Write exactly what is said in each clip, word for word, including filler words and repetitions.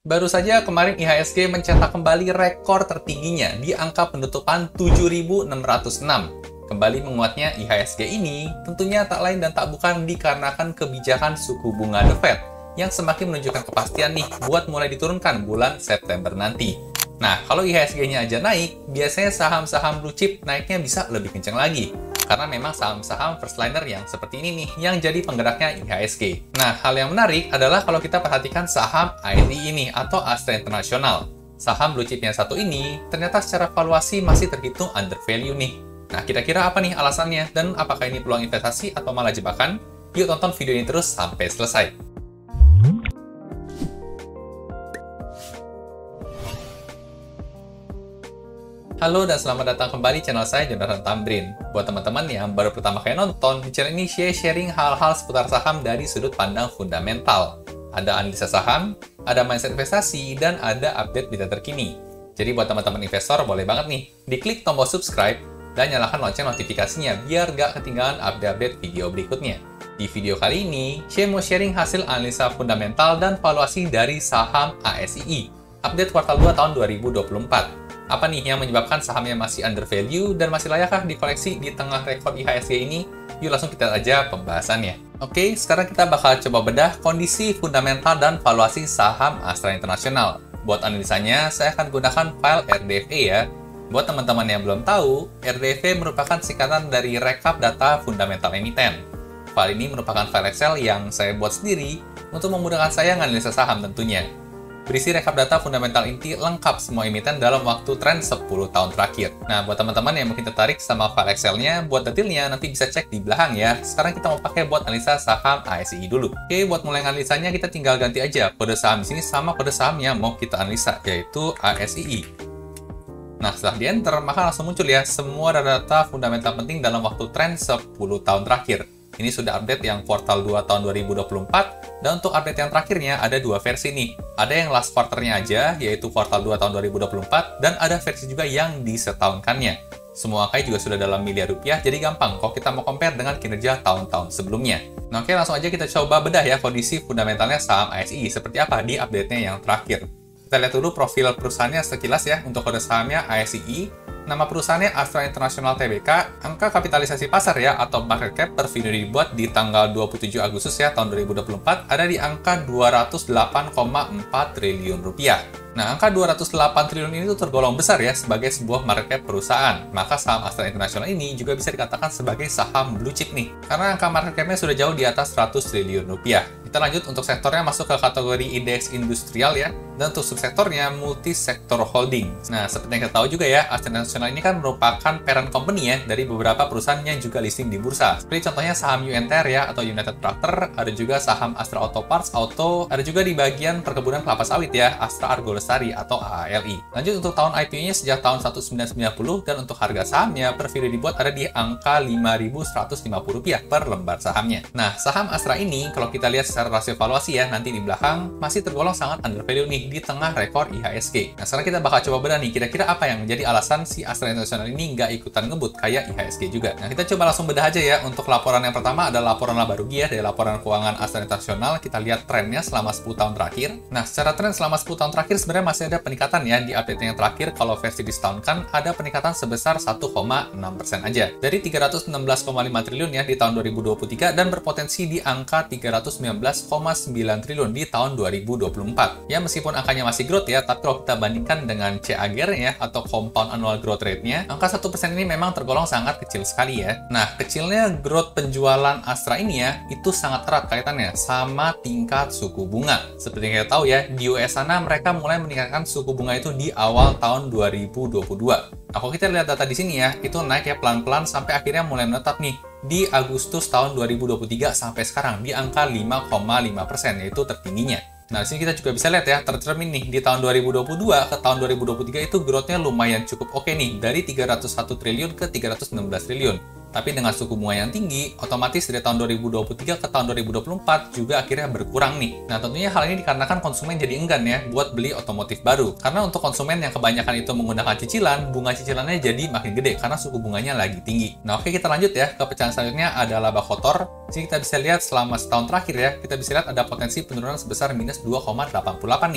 Baru saja kemarin I H S G mencetak kembali rekor tertingginya di angka penutupan tujuh ribu enam ratus enam. Kembali menguatnya I H S G ini tentunya tak lain dan tak bukan dikarenakan kebijakan suku bunga The Fed yang semakin menunjukkan kepastian nih buat mulai diturunkan bulan September nanti. Nah, kalau I H S G-nya aja naik, biasanya saham-saham blue chip naiknya bisa lebih kencang lagi. Karena memang saham-saham first liner yang seperti ini nih, yang jadi penggeraknya I H S G. Nah, hal yang menarik adalah kalau kita perhatikan saham A S I ini, atau Astra International. Saham blue chip yang satu ini, ternyata secara valuasi masih terhitung under value nih. Nah, kira-kira apa nih alasannya? Dan apakah ini peluang investasi atau malah jebakan? Yuk tonton video ini terus sampai selesai. Halo dan selamat datang kembali di channel saya, Jonathan Tamrin. Buat teman-teman yang baru pertama kali nonton, di channel ini saya sharing hal-hal seputar saham dari sudut pandang fundamental. Ada analisa saham, ada mindset investasi, dan ada update berita terkini. Jadi buat teman-teman investor, boleh banget nih, diklik tombol subscribe, dan nyalakan lonceng notifikasinya biar gak ketinggalan update-update video berikutnya. Di video kali ini, saya mau sharing hasil analisa fundamental dan valuasi dari saham A S I, update kuartal dua tahun dua ribu dua puluh empat. Apa nih yang menyebabkan sahamnya masih under value dan masih layakkah dikoleksi di tengah rekor I H S G ini? Yuk langsung kita aja pembahasannya. Oke, sekarang kita bakal coba bedah kondisi fundamental dan valuasi saham Astra International. Buat analisanya, saya akan gunakan file R D F E ya. Buat teman-teman yang belum tahu, R D F E merupakan singkatan dari Rekap Data Fundamental Emiten. File ini merupakan file Excel yang saya buat sendiri untuk memudahkan saya menganalisa saham tentunya. Berisi rekap data fundamental inti lengkap semua emiten dalam waktu tren sepuluh tahun terakhir. Nah, buat teman-teman yang mungkin tertarik sama file Excel-nya, buat detailnya nanti bisa cek di belakang ya. Sekarang kita mau pakai buat analisa saham A S I dulu. Oke, buat mulai analisanya kita tinggal ganti aja kode saham di sini sama kode saham yang mau kita analisa, yaitu A S I. Nah, setelah di enter, maka langsung muncul ya semua data fundamental penting dalam waktu tren sepuluh tahun terakhir. Ini sudah update yang kuartal dua tahun dua ribu dua puluh empat, dan untuk update yang terakhirnya ada dua versi nih. Ada yang last quarter-nya aja, yaitu kuartal dua tahun dua ribu dua puluh empat, dan ada versi juga yang disetahunkannya. Semua angka juga sudah dalam miliar rupiah, jadi gampang kalau kita mau compare dengan kinerja tahun-tahun sebelumnya. Nah, oke, langsung aja kita coba bedah ya kondisi fundamentalnya saham A S I, seperti apa di update-nya yang terakhir. Kita lihat dulu profil perusahaannya sekilas ya, untuk kode sahamnya A S I. Nama perusahaannya Astra International Tbk, angka kapitalisasi pasar ya, atau market cap per video dibuat di tanggal dua puluh tujuh Agustus ya, tahun dua ribu dua puluh empat, ada di angka dua ratus delapan koma empat triliun rupiah. Nah, angka dua ratus delapan triliun ini tuh tergolong besar ya sebagai sebuah market cap perusahaan. Maka saham Astra International ini juga bisa dikatakan sebagai saham blue chip nih, karena angka market cap-nya sudah jauh di atas seratus triliun rupiah. Kita lanjut untuk sektornya masuk ke kategori indeks industrial ya, dan untuk subsektornya multi-sektor holding. Nah, seperti yang kita tahu juga ya, Astra International ini kan merupakan parent company ya dari beberapa perusahaan yang juga listing di bursa. Seperti contohnya saham U N T R ya, atau United Tractor, ada juga saham Astra Auto Parts Auto, ada juga di bagian perkebunan kelapa sawit ya, Astra Argo Lestari atau A A L I. Lanjut untuk tahun I P O-nya sejak tahun seribu sembilan ratus sembilan puluh, dan untuk harga sahamnya per video dibuat ada di angka lima ribu seratus lima puluh rupiah per lembar sahamnya. Nah, saham Astra ini kalau kita lihat secara rasio valuasi ya, nanti di belakang masih tergolong sangat under value nih di tengah rekor I H S G. Nah, sekarang kita bakal coba bedah nih, kira-kira apa yang menjadi alasan si Astra International ini nggak ikutan ngebut kayak I H S G juga. Nah, kita coba langsung bedah aja ya. Untuk laporan yang pertama ada laporan laba rugi ya, dari laporan keuangan Astra International. Kita lihat trennya selama sepuluh tahun terakhir. Nah, secara tren selama sepuluh tahun terakhir sebenarnya masih ada peningkatan ya. Di update yang terakhir, kalau versi disetahunkan, ada peningkatan sebesar satu koma enam persen aja. Dari tiga ratus enam belas koma lima triliun ya di tahun dua ribu dua puluh tiga, dan berpotensi di angka tiga ratus sembilan belas koma sembilan triliun di tahun dua ribu dua puluh empat. Ya, meskipun angkanya masih growth ya, tapi kalau kita bandingkan dengan C A G R-nya atau Compound Annual Growth Rate-nya, angka satu persen ini memang tergolong sangat kecil sekali ya. Nah, kecilnya growth penjualan Astra ini ya, itu sangat erat kaitannya sama tingkat suku bunga. Seperti yang kita tahu ya, di U S sana mereka mulai meningkatkan suku bunga itu di awal tahun dua ribu dua puluh dua. Nah, kalau kita lihat data di sini ya, itu naik ya pelan-pelan sampai akhirnya mulai menetap nih di Agustus tahun dua ribu dua puluh tiga sampai sekarang di angka lima koma lima persen, yaitu tertingginya. Nah, di sini kita juga bisa lihat ya, tercermin nih di tahun dua ribu dua puluh dua ke tahun dua ribu dua puluh tiga itu growth-nya lumayan cukup oke nih, dari tiga ratus satu triliun ke tiga ratus enam belas triliun. Tapi dengan suku bunga yang tinggi, otomatis dari tahun dua ribu dua puluh tiga ke tahun dua ribu dua puluh empat juga akhirnya berkurang nih. Nah, tentunya hal ini dikarenakan konsumen jadi enggan ya buat beli otomotif baru. Karena untuk konsumen yang kebanyakan itu menggunakan cicilan, bunga cicilannya jadi makin gede karena suku bunganya lagi tinggi. Nah, oke, kita lanjut ya ke pecahan selanjutnya, ada laba kotor. Di sini kita bisa lihat selama setahun terakhir ya, kita bisa lihat ada potensi penurunan sebesar minus dua koma delapan puluh delapan nih.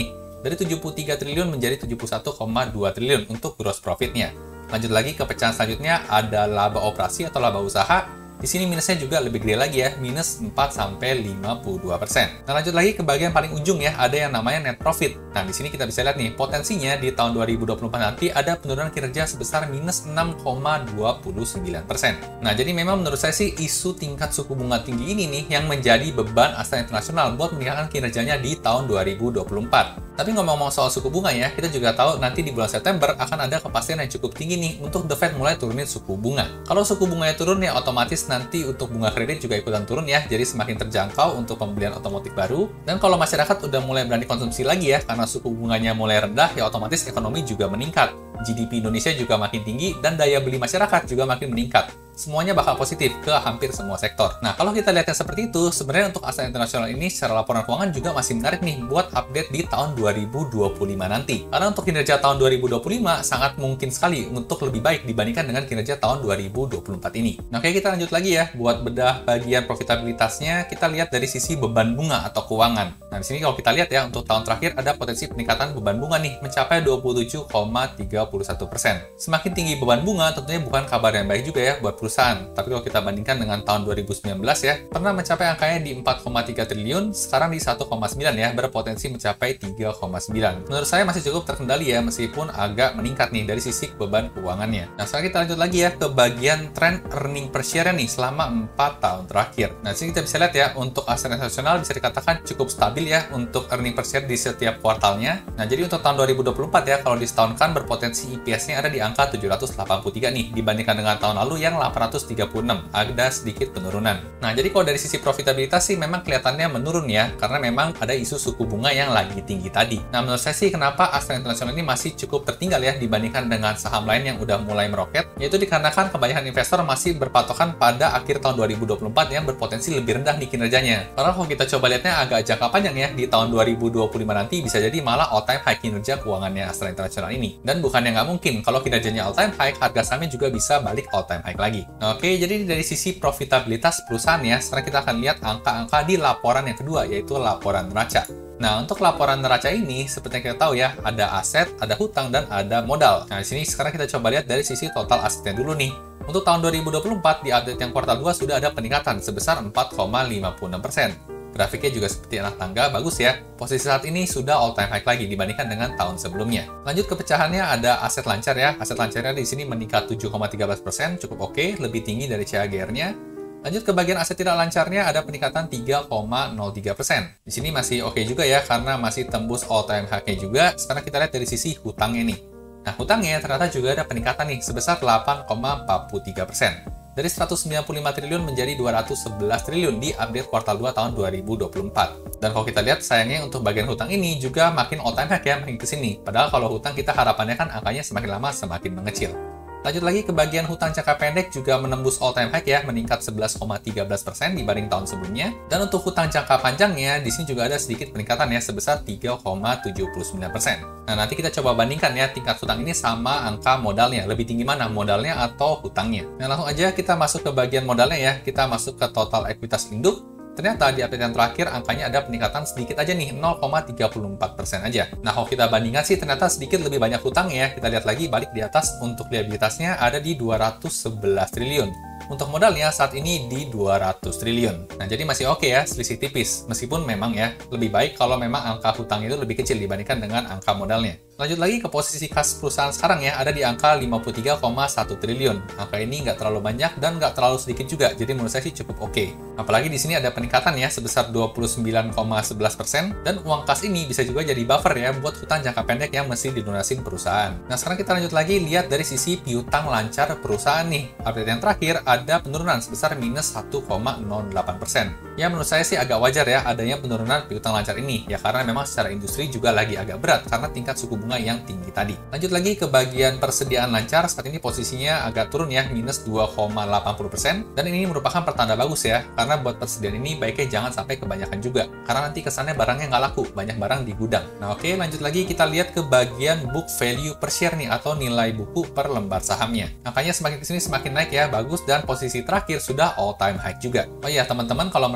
dari tujuh puluh tiga triliun menjadi tujuh puluh satu koma dua triliun untuk gross profit-nya. Lanjut lagi ke pecahan selanjutnya, ada laba operasi atau laba usaha. Di sini minusnya juga lebih gede lagi ya, minus empat sampai lima puluh dua persen. Nah, lanjut lagi ke bagian paling ujung ya, ada yang namanya net profit. Nah, di sini kita bisa lihat nih, potensinya di tahun dua ribu dua puluh empat nanti ada penurunan kinerja sebesar minus enam koma dua puluh sembilan persen. Nah, jadi memang menurut saya sih isu tingkat suku bunga tinggi ini nih yang menjadi beban Astra International buat meningkatkan kinerjanya di tahun dua ribu dua puluh empat. Tapi ngomong-ngomong soal suku bunga ya, kita juga tahu nanti di bulan September akan ada kepastian yang cukup tinggi nih untuk The Fed mulai turunin suku bunga. Kalau suku bunganya turun ya otomatis nanti untuk bunga kredit juga ikutan turun ya, jadi semakin terjangkau untuk pembelian otomotif baru. Dan kalau masyarakat udah mulai berani konsumsi lagi ya, karena suku bunganya mulai rendah ya otomatis ekonomi juga meningkat. G D P Indonesia juga makin tinggi dan daya beli masyarakat juga makin meningkat. Semuanya bakal positif ke hampir semua sektor. Nah, kalau kita lihatnya seperti itu, sebenarnya untuk Astra International ini secara laporan keuangan juga masih menarik nih buat update di tahun dua ribu dua puluh lima nanti. Karena untuk kinerja tahun dua ribu dua puluh lima sangat mungkin sekali untuk lebih baik dibandingkan dengan kinerja tahun dua ribu dua puluh empat ini. Nah, oke, kita lanjut lagi ya. Buat bedah bagian profitabilitasnya, kita lihat dari sisi beban bunga atau keuangan. Nah, di sini kalau kita lihat ya, untuk tahun terakhir ada potensi peningkatan beban bunga nih, mencapai dua puluh tujuh koma tiga puluh satu persen. Semakin tinggi beban bunga, tentunya bukan kabar yang baik juga ya buat perusahaan. Tapi kalau kita bandingkan dengan tahun dua ribu sembilan belas ya, pernah mencapai angkanya di empat koma tiga triliun, sekarang di satu koma sembilan ya, berpotensi mencapai tiga koma sembilan. Menurut saya masih cukup terkendali ya, meskipun agak meningkat nih dari sisi beban keuangannya. Nah, sekarang kita lanjut lagi ya ke bagian tren earning per share nih selama empat tahun terakhir. Nah, di sini kita bisa lihat ya, untuk Astra International bisa dikatakan cukup stabil ya untuk earning per share di setiap kuartalnya. Nah, jadi untuk tahun dua ribu dua puluh empat ya, kalau disetahunkan berpotensi E P S-nya ada di angka tujuh ratus delapan puluh tiga nih, dibandingkan dengan tahun lalu yang delapan ratus tiga puluh enam, ada sedikit penurunan. Nah, jadi kalau dari sisi profitabilitas sih memang kelihatannya menurun ya, karena memang ada isu suku bunga yang lagi tinggi tadi. Nah, menurut saya sih kenapa Astra International ini masih cukup tertinggal ya dibandingkan dengan saham lain yang udah mulai meroket, yaitu dikarenakan kebanyakan investor masih berpatokan pada akhir tahun dua ribu dua puluh empat yang berpotensi lebih rendah di kinerjanya. Karena kalau kita coba lihatnya agak jangka panjang ya, di tahun dua ribu dua puluh lima nanti bisa jadi malah all time high kinerja keuangannya Astra International ini. Dan bukannya nggak mungkin, kalau kinerjanya all time high, harga sahamnya juga bisa balik all time high lagi. Nah, oke, jadi dari sisi profitabilitas perusahaan ya, sekarang kita akan lihat angka-angka di laporan yang kedua, yaitu laporan neraca. Nah, untuk laporan neraca ini, seperti yang kita tahu ya, ada aset, ada hutang, dan ada modal. Nah, di sini sekarang kita coba lihat dari sisi total asetnya dulu nih. Untuk tahun dua ribu dua puluh empat, di update yang kuartal dua sudah ada peningkatan sebesar empat koma lima puluh enam persen. Grafiknya juga seperti anak tangga, bagus ya. Posisi saat ini sudah all time high lagi dibandingkan dengan tahun sebelumnya. Lanjut ke pecahannya, ada aset lancar ya. Aset lancarnya di sini meningkat tujuh koma tiga belas persen, cukup oke, lebih tinggi dari C A G R-nya. Lanjut ke bagian aset tidak lancarnya, ada peningkatan tiga koma nol tiga persen. Di sini masih oke juga ya, karena masih tembus all time high-nya juga. Sekarang kita lihat dari sisi hutangnya nih. Nah, hutangnya ternyata juga ada peningkatan nih, sebesar delapan koma empat puluh tiga persen. Dari seratus sembilan puluh lima triliun menjadi dua ratus sebelas triliun di update kuartal dua tahun dua ribu dua puluh empat. Dan kalau kita lihat, sayangnya untuk bagian hutang ini juga makin all time high ya, makin kesini. Padahal kalau hutang kita harapannya kan angkanya semakin lama semakin mengecil. Lanjut lagi ke bagian hutang jangka pendek juga menembus all time high ya, meningkat sebelas koma tiga belas persen dibanding tahun sebelumnya. Dan untuk hutang jangka panjangnya, di sini juga ada sedikit peningkatan ya, sebesar tiga koma tujuh puluh sembilan persen. Nah, nanti kita coba bandingkan ya, tingkat hutang ini sama angka modalnya. Lebih tinggi mana, modalnya atau hutangnya? Nah, langsung aja kita masuk ke bagian modalnya ya. Kita masuk ke total ekuitas induk. Ternyata di update yang terakhir angkanya ada peningkatan sedikit aja nih, nol koma tiga puluh empat persen aja. Nah, kalau kita bandingkan sih ternyata sedikit lebih banyak hutang ya. Kita lihat lagi balik di atas, untuk liabilitasnya ada di dua ratus sebelas triliun. Untuk modalnya saat ini di dua ratus triliun. Nah, jadi masih oke ya, selisih tipis. Meskipun memang ya, lebih baik kalau memang angka hutang itu lebih kecil dibandingkan dengan angka modalnya. Lanjut lagi ke posisi kas perusahaan sekarang ya, ada di angka lima puluh tiga koma satu triliun. Angka ini nggak terlalu banyak dan nggak terlalu sedikit juga, jadi menurut saya sih cukup oke. Apalagi di sini ada peningkatan ya, sebesar dua puluh sembilan koma sebelas persen, dan uang kas ini bisa juga jadi buffer ya buat hutang jangka pendek yang mesti dilunasin perusahaan. Nah, sekarang kita lanjut lagi, lihat dari sisi piutang lancar perusahaan nih. Update yang terakhir ada penurunan sebesar minus satu koma nol delapan persen. Ya, menurut saya sih agak wajar ya adanya penurunan piutang lancar ini, ya karena memang secara industri juga lagi agak berat karena tingkat suku bunga yang tinggi tadi. Lanjut lagi ke bagian persediaan lancar, saat ini posisinya agak turun ya, minus dua koma delapan puluh persen, dan ini merupakan pertanda bagus ya, karena buat persediaan ini baiknya jangan sampai kebanyakan juga, karena nanti kesannya barangnya nggak laku, banyak barang di gudang. Nah, oke, lanjut lagi kita lihat ke bagian book value per share nih, atau nilai buku per lembar sahamnya. Angkanya semakin kesini semakin naik ya, bagus, dan posisi terakhir sudah all time high juga. Oh iya, teman-teman kalau merasa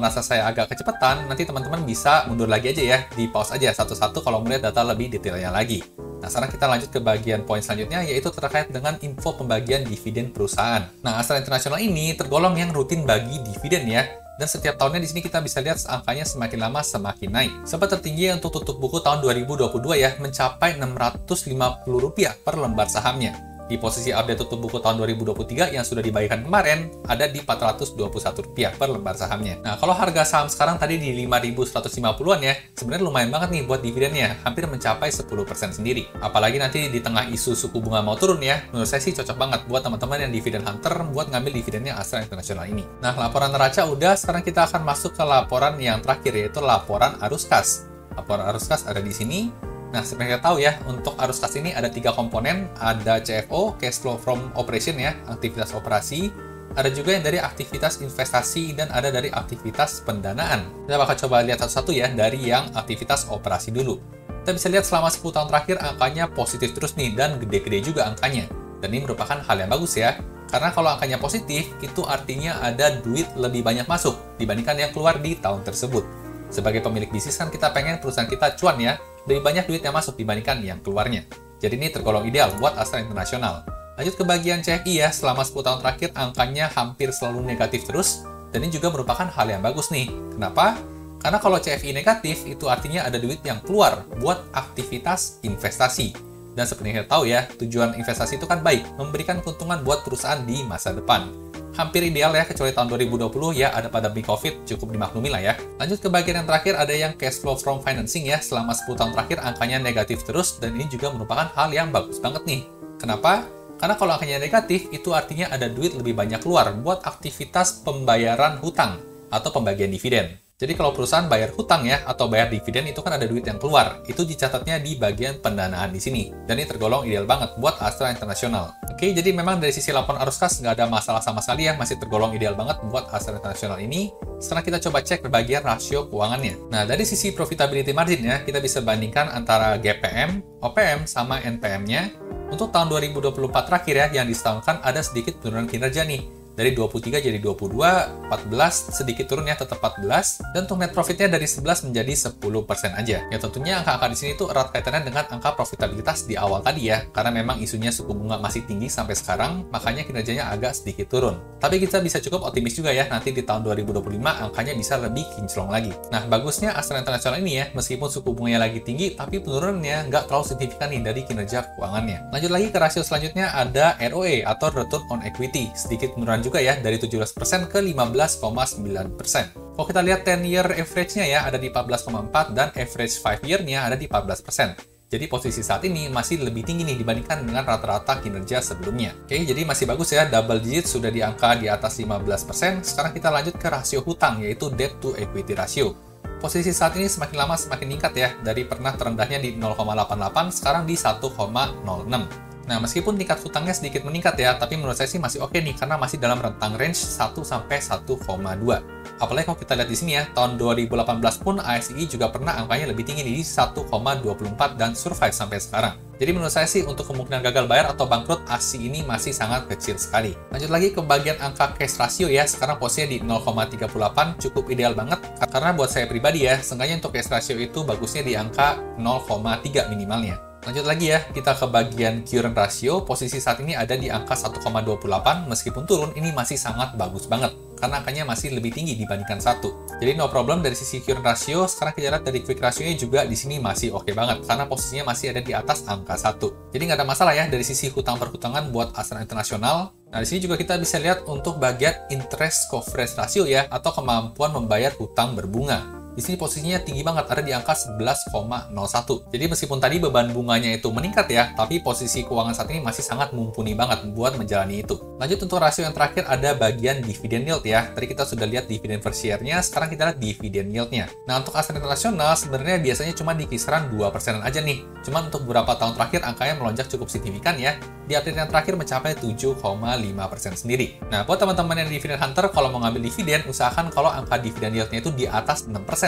merasa saya agak kecepatan, nanti teman-teman bisa mundur lagi aja ya, di pause aja satu-satu kalau melihat data lebih detailnya lagi. Nah, sekarang kita lanjut ke bagian poin selanjutnya, yaitu terkait dengan info pembagian dividen perusahaan. Nah, Astra International ini tergolong yang rutin bagi dividen ya, dan setiap tahunnya di sini kita bisa lihat angkanya semakin lama semakin naik. Sempat tertinggi untuk tutup buku tahun dua ribu dua puluh dua ya, mencapai enam ratus lima puluh rupiah per lembar sahamnya. Di posisi update tutup buku tahun dua ribu dua puluh tiga yang sudah dibagikan kemarin, ada di empat ratus dua puluh satu rupiah per lembar sahamnya. Nah, kalau harga saham sekarang tadi di lima ribu seratus lima puluhan ya, sebenarnya lumayan banget nih buat dividennya, hampir mencapai sepuluh persen sendiri. Apalagi nanti di tengah isu suku bunga mau turun ya, menurut saya sih cocok banget buat teman-teman yang dividen hunter buat ngambil dividennya Astra International ini. Nah, laporan neraca udah, sekarang kita akan masuk ke laporan yang terakhir, yaitu laporan arus kas. Laporan arus kas ada di sini. Nah, seperti kita tahu ya, untuk arus kas ini ada tiga komponen, ada C F O, cash flow from operation ya, aktivitas operasi, ada juga yang dari aktivitas investasi, dan ada dari aktivitas pendanaan. Kita bakal coba lihat satu-satu ya, dari yang aktivitas operasi dulu. Kita bisa lihat selama sepuluh tahun terakhir angkanya positif terus nih, dan gede-gede juga angkanya. Dan ini merupakan hal yang bagus ya, karena kalau angkanya positif, itu artinya ada duit lebih banyak masuk dibandingkan yang keluar di tahun tersebut. Sebagai pemilik bisnis kan kita pengen perusahaan kita cuan ya, lebih banyak duit yang masuk dibandingkan yang keluarnya. Jadi ini tergolong ideal buat Astra International. Lanjut ke bagian C F I ya, selama sepuluh tahun terakhir angkanya hampir selalu negatif terus, dan ini juga merupakan hal yang bagus nih. Kenapa? Karena kalau C F I negatif, itu artinya ada duit yang keluar buat aktivitas investasi. Dan seperti yang kita tahu ya, tujuan investasi itu kan baik, memberikan keuntungan buat perusahaan di masa depan. Hampir ideal ya, kecuali tahun dua ribu dua puluh ya, ada pandemi COVID, cukup dimaklumi lah ya. Lanjut ke bagian yang terakhir, ada yang cash flow from financing ya, selama sepuluh tahun terakhir angkanya negatif terus, dan ini juga merupakan hal yang bagus banget nih. Kenapa? Karena kalau angkanya negatif, itu artinya ada duit lebih banyak keluar buat aktivitas pembayaran hutang atau pembagian dividen. Jadi kalau perusahaan bayar hutang ya, atau bayar dividen, itu kan ada duit yang keluar. Itu dicatatnya di bagian pendanaan di sini. Dan ini tergolong ideal banget buat Astra International. Oke, jadi memang dari sisi laporan arus kas nggak ada masalah sama sekali ya, masih tergolong ideal banget buat Astra International ini. Sekarang kita coba cek bagian rasio keuangannya. Nah, dari sisi profitability margin ya, kita bisa bandingkan antara G P M, O P M, sama N P M-nya. Untuk tahun dua ribu dua puluh empat terakhir ya, yang disetahunkan ada sedikit penurunan kinerja nih. Dari dua puluh tiga jadi dua puluh dua, empat belas, sedikit turun ya, tetap empat belas, dan untuk net profitnya dari sebelas menjadi sepuluh persen aja. Ya tentunya angka-angka di sini tuh erat kaitannya dengan angka profitabilitas di awal tadi ya, karena memang isunya suku bunga masih tinggi sampai sekarang, makanya kinerjanya agak sedikit turun. Tapi kita bisa cukup optimis juga ya, nanti di tahun dua ribu dua puluh lima angkanya bisa lebih kinclong lagi. Nah, bagusnya Astra International ini ya, meskipun suku bunganya lagi tinggi, tapi penurunannya nggak terlalu signifikan nih dari kinerja keuangannya. Lanjut lagi ke rasio selanjutnya, ada R O E atau Return on Equity, sedikit penurunan juga ya, dari tujuh belas persen ke lima belas koma sembilan persen. Kalau kita lihat sepuluh year average-nya ya, ada di empat belas koma empat, dan average lima year-nya ada di empat belas persen. Jadi posisi saat ini masih lebih tinggi nih dibandingkan dengan rata-rata kinerja sebelumnya. Oke, jadi masih bagus ya, double digit sudah di angka di atas lima belas persen. Sekarang kita lanjut ke rasio hutang, yaitu debt to equity ratio. Posisi saat ini semakin lama semakin meningkat ya, dari pernah terendahnya di nol koma delapan delapan, sekarang di satu koma nol enam. Nah, meskipun tingkat hutangnya sedikit meningkat ya, tapi menurut saya sih masih oke nih, karena masih dalam rentang range satu sampai satu koma dua. Apalagi kalau kita lihat di sini ya, tahun dua ribu delapan belas pun A S I juga pernah angkanya lebih tinggi di satu koma dua empat dan survive sampai sekarang. Jadi menurut saya sih untuk kemungkinan gagal bayar atau bangkrut A S I ini masih sangat kecil sekali. Lanjut lagi ke bagian angka cash ratio ya, sekarang posisinya di nol koma tiga delapan, cukup ideal banget. Karena buat saya pribadi ya, seenggaknya untuk cash ratio itu bagusnya di angka nol koma tiga minimalnya. Lanjut lagi ya, kita ke bagian current ratio, posisi saat ini ada di angka satu koma dua delapan, meskipun turun, ini masih sangat bagus banget, karena angkanya masih lebih tinggi dibandingkan satu. Jadi no problem dari sisi current ratio, sekarang kita lihat dari quick ratio-nya juga di sini masih oke banget, karena posisinya masih ada di atas angka satu. Jadi nggak ada masalah ya dari sisi hutang perhutangan buat Astra International. Nah, di sini juga kita bisa lihat untuk bagian interest coverage ratio ya, atau kemampuan membayar hutang berbunga. Di sini posisinya tinggi banget, ada di angka sebelas koma nol satu. Jadi meskipun tadi beban bunganya itu meningkat ya, tapi posisi keuangan saat ini masih sangat mumpuni banget buat menjalani itu. Lanjut untuk rasio yang terakhir ada bagian dividend yield ya. Tadi kita sudah lihat dividend per share-nya, sekarang kita lihat dividend yield-nya. Nah, untuk Astra International sebenarnya biasanya cuma di kisaran dua persen aja nih. Cuman untuk beberapa tahun terakhir angkanya melonjak cukup signifikan ya. Di update yang terakhir mencapai tujuh koma lima persen sendiri. Nah, buat teman-teman yang dividend hunter, kalau mau ngambil dividen, usahakan kalau angka dividend yield-nya itu di atas enam persen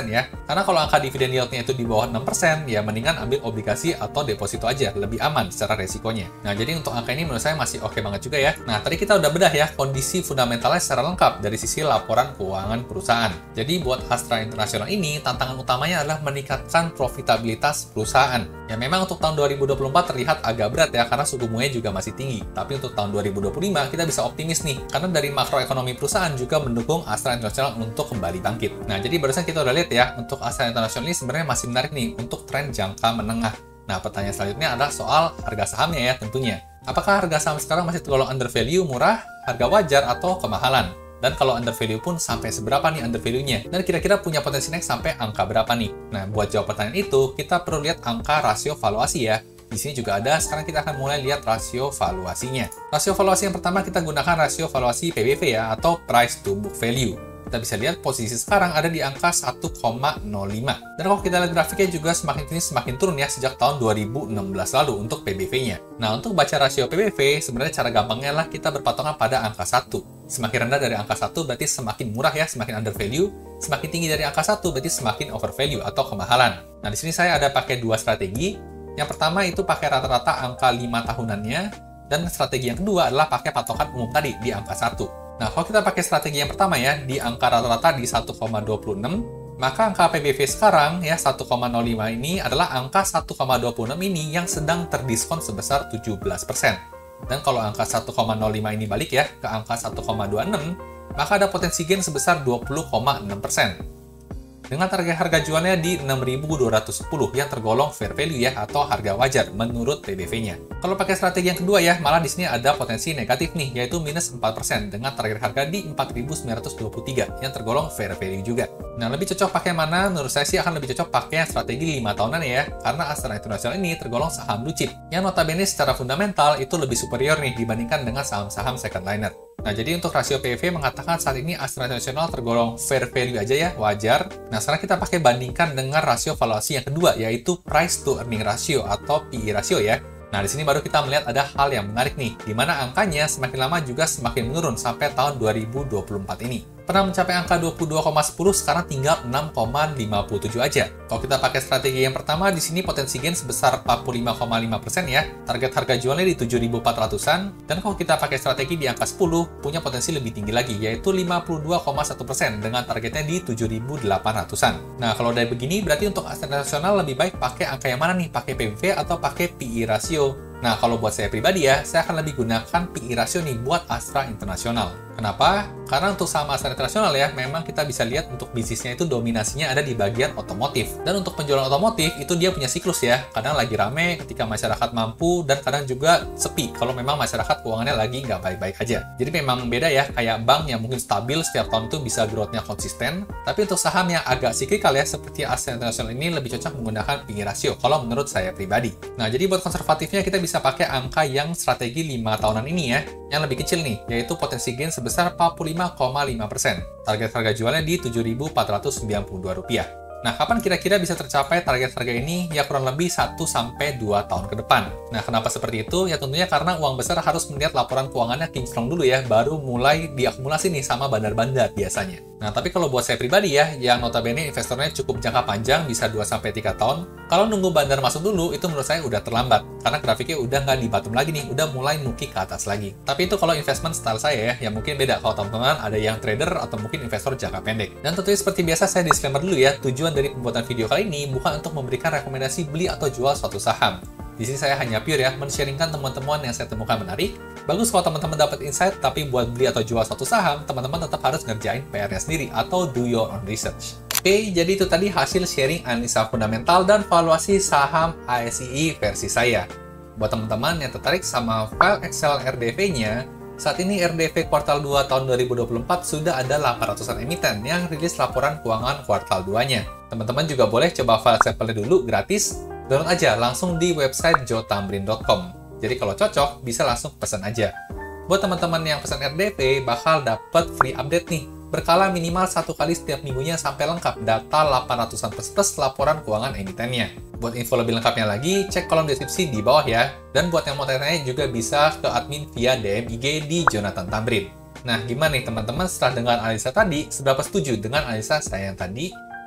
persen ya. Karena kalau angka dividen yield-nya itu di bawah enam persen, ya mendingan ambil obligasi atau deposito aja, lebih aman secara resikonya. Nah, jadi untuk angka ini menurut saya masih oke banget juga ya. Nah, tadi kita udah bedah ya kondisi fundamentalnya secara lengkap dari sisi laporan keuangan perusahaan. Jadi buat Astra International ini, tantangan utamanya adalah meningkatkan profitabilitas perusahaan. Ya memang untuk tahun dua ribu dua puluh empat terlihat agak berat ya, karena suku bunganya juga masih tinggi. Tapi untuk tahun dua ribu dua puluh lima kita bisa optimis nih, karena dari makroekonomi perusahaan juga mendukung Astra International untuk kembali bangkit. Nah, jadi barusan kita udah lihat ya, untuk Astra International ini sebenarnya masih menarik nih untuk tren jangka menengah. Nah, pertanyaan selanjutnya adalah soal harga sahamnya ya tentunya. Apakah harga saham sekarang masih tergolong under value, murah, harga wajar, atau kemahalan? Dan kalau under value pun sampai seberapa nih under value-nya? Dan kira-kira punya potensi naik sampai angka berapa nih? Nah, buat jawab pertanyaan itu, kita perlu lihat angka rasio valuasi ya. Di sini juga ada, sekarang kita akan mulai lihat rasio valuasinya. Rasio valuasi yang pertama kita gunakan rasio valuasi P B V ya, atau Price to Book Value. Kita bisa lihat posisi sekarang ada di angka satu koma nol lima. Dan kalau kita lihat grafiknya juga semakin tinggi semakin turun ya sejak tahun dua ribu enam belas lalu untuk P B V-nya. Nah, untuk baca rasio P B V, sebenarnya cara gampangnya lah kita berpatongan pada angka satu. Semakin rendah dari angka satu berarti semakin murah ya, semakin under value. Semakin tinggi dari angka satu berarti semakin over value atau kemahalan. Nah, di sini saya ada pakai dua strategi. Yang pertama itu pakai rata-rata angka lima tahunannya, dan strategi yang kedua adalah pakai patokan umum tadi di angka satu. Nah, kalau kita pakai strategi yang pertama ya, di angka rata-rata di satu koma dua enam, maka angka P B V sekarang ya satu koma nol lima ini adalah angka satu koma dua enam ini yang sedang terdiskon sebesar tujuh belas persen. Dan kalau angka satu koma nol lima ini balik ya ke angka satu koma dua enam, maka ada potensi gain sebesar dua puluh koma enam persen. Dengan target harga jualnya di enam ribu dua ratus sepuluh yang tergolong fair value ya, atau harga wajar menurut P B V-nya. Kalau pakai strategi yang kedua ya, malah di sini ada potensi negatif nih, yaitu minus empat persen dengan target harga di empat ribu sembilan ratus dua puluh tiga yang tergolong fair value juga. Nah, lebih cocok pakai mana? Menurut saya sih akan lebih cocok pakai yang strategi lima tahunan ya, karena Astra International ini tergolong saham blue chip yang notabene secara fundamental itu lebih superior nih dibandingkan dengan saham-saham second liner. Nah, jadi untuk rasio P B V mengatakan saat ini Astra International tergolong fair value aja ya, wajar. Nah, sekarang kita pakai bandingkan dengan rasio valuasi yang kedua, yaitu price to earning ratio atau P E ratio ya. Nah, di sini baru kita melihat ada hal yang menarik nih, di mana angkanya semakin lama juga semakin menurun sampai tahun dua ribu dua puluh empat ini. Pernah mencapai angka dua puluh dua koma sepuluh, sekarang tinggal enam koma lima tujuh aja. Kalau kita pakai strategi yang pertama, di sini potensi gain sebesar empat puluh lima koma lima persen ya. Target harga jualnya di tujuh ribu empat ratusan. Dan kalau kita pakai strategi di angka sepuluh, punya potensi lebih tinggi lagi, yaitu lima puluh dua koma satu persen dengan targetnya di tujuh ribu delapan ratusan. Nah, kalau dari begini, berarti untuk Astra International lebih baik pakai angka yang mana nih? Pakai P B V atau pakai P E ratio? Nah, kalau buat saya pribadi ya, saya akan lebih gunakan P E ratio nih buat Astra International. Kenapa? Karena untuk saham Astra International ya, memang kita bisa lihat untuk bisnisnya itu dominasinya ada di bagian otomotif. Dan untuk penjualan otomotif, itu dia punya siklus ya. Kadang lagi rame ketika masyarakat mampu, dan kadang juga sepi kalau memang masyarakat keuangannya lagi nggak baik-baik aja. Jadi memang beda ya, kayak bank yang mungkin stabil setiap tahun itu bisa growth-nya konsisten. Tapi untuk saham yang agak siklikal ya, seperti Astra International ini lebih cocok menggunakan P E ratio, kalau menurut saya pribadi. Nah, jadi buat konservatifnya kita bisa pakai angka yang strategi lima tahunan ini ya, yang lebih kecil nih, yaitu potensi gain sebesar empat puluh lima koma lima persen. Target harga jualnya di tujuh ribu empat ratus sembilan puluh dua rupiah. Nah, kapan kira-kira bisa tercapai target harga ini? Ya kurang lebih satu sampai dua tahun ke depan. Nah, kenapa seperti itu? Ya tentunya karena uang besar harus melihat laporan keuangannya kinclong dulu ya, baru mulai diakumulasi nih sama bandar-bandar biasanya. Nah, tapi kalau buat saya pribadi ya, yang notabene investornya cukup jangka panjang, bisa dua sampai tiga tahun, kalau nunggu bandar masuk dulu, itu menurut saya udah terlambat. Karena grafiknya udah nggak di bottom lagi nih, udah mulai nuki ke atas lagi. Tapi itu kalau investment style saya ya, yang mungkin beda. Kalau teman-teman ada yang trader atau mungkin investor jangka pendek. Dan tentunya seperti biasa saya disclaimer dulu ya, tujuan dari pembuatan video kali ini bukan untuk memberikan rekomendasi beli atau jual suatu saham. Di sini saya hanya pure ya, men-sharingkan temuan-temuan yang saya temukan menarik. Bagus kalau teman-teman dapat insight, tapi buat beli atau jual suatu saham, teman-teman tetap harus ngerjain P R-nya sendiri atau do your own research. Oke, jadi itu tadi hasil sharing analisa fundamental dan valuasi saham A S I I versi saya. Buat teman-teman yang tertarik sama file Excel R D V-nya, saat ini R D V kuartal dua tahun dua ribu dua puluh empat sudah ada delapan ratusan emiten yang rilis laporan keuangan kuartal dua-nya. Teman-teman juga boleh coba file sampelnya dulu gratis, download aja langsung di website joe tambrin dot com. Jadi kalau cocok, bisa langsung pesan aja. Buat teman-teman yang pesan R D V, bakal dapat free update nih, berkala minimal satu kali setiap minggunya sampai lengkap data delapan ratusan plus plus laporan keuangan emitennya. Buat info lebih lengkapnya lagi, cek kolom deskripsi di bawah ya. Dan buat yang mau tanya-tanya juga bisa ke admin via D M I G di Jonathan Tambrin. Nah, gimana nih teman-teman setelah dengar analisa tadi, seberapa setuju dengan analisa saya yang tadi?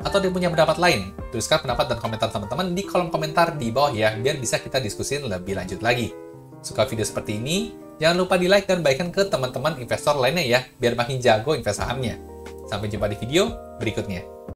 Atau dia punya pendapat lain? Tuliskan pendapat dan komentar teman-teman di kolom komentar di bawah ya, biar bisa kita diskusin lebih lanjut lagi. Suka video seperti ini? Jangan lupa di like dan bagikan ke teman-teman investor lainnya ya, biar makin jago invest sahamnya. Sampai jumpa di video berikutnya.